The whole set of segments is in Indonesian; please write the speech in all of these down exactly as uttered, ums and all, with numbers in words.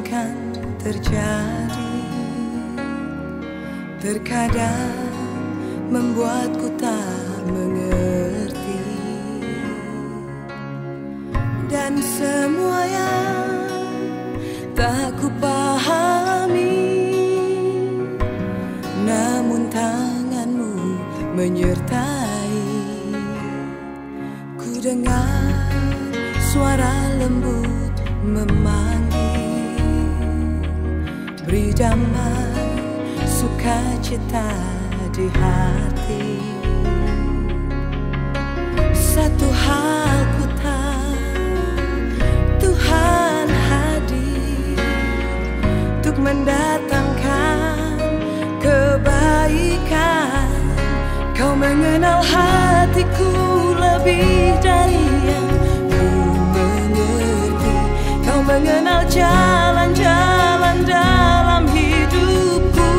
izinkan terjadi, terkadang membuatku tak mengerti, dan semua yang tak ku pahami, namun tanganmu menyertai. Ku dengar suara lembut memanggil, beri damai sukacita di hati. Satu hal ku tahu, Tuhan hadir untuk mendatangkan kebaikan. Kau mengenal hatiku lebih dari yang ku mengerti. Kau mengenal jalan-jalan dalam hidupku,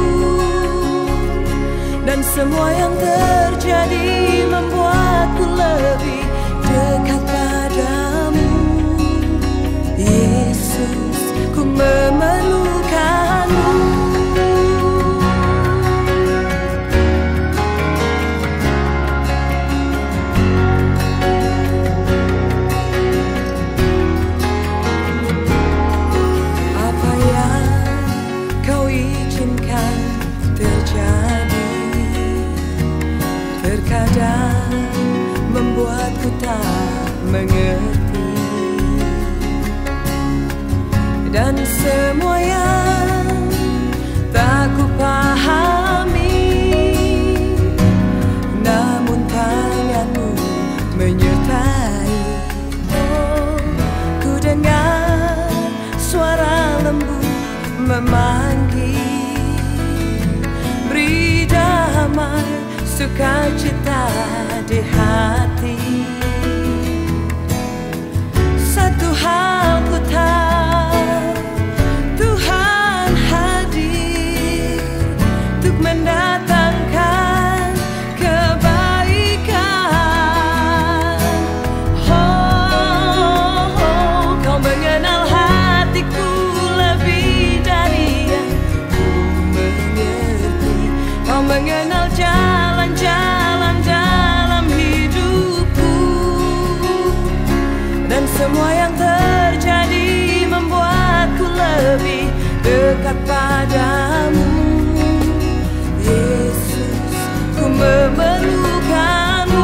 dan semua yang terjadi membuatku lebih dekat padamu. Yesus, ku memerlukanmu. Apa yang kau izinkan terjadi terkadang membuatku tak mengerti, dan semua yang tak ku pahami, namun tanganmu menyertai. Oh, ku dengar suara lembut memanggil, beri damai sukacita di hati. Satu hal ku tahu, Tuhan hadir untuk mendatangkan kebaikan. Oh, oh, kau mengenal hatiku lebih dari yang ku mengerti. Kau mengenal jalan-jalan dalam hidupku, dan semua yang terjadi membuatku lebih dekat padamu. Yesus, ku memerlukanmu.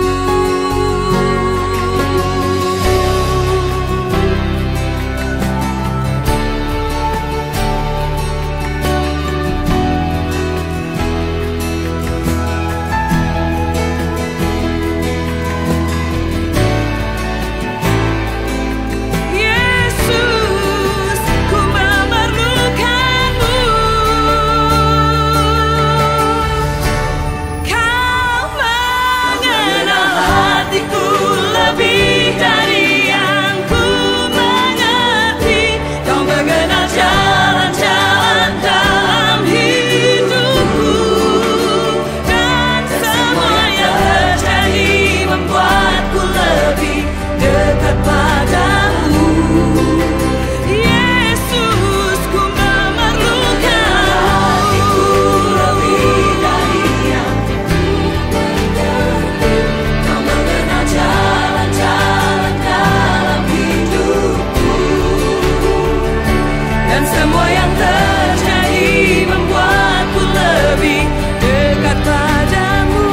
Dan semua yang terjadi membuatku lebih dekat padamu.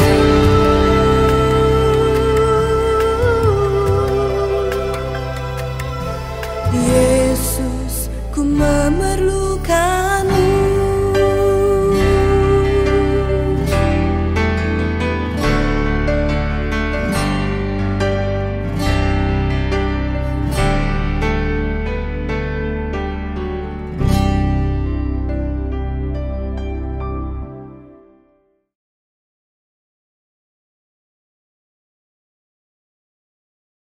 Yesus, ku memerlukanmu.